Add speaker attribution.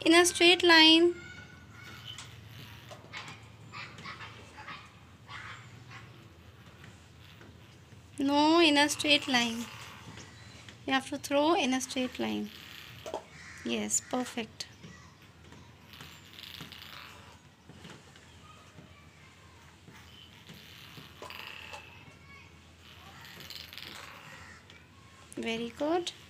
Speaker 1: in a straight line. No, in a straight line. You have to throw in a straight line. Yes, perfect. Very good.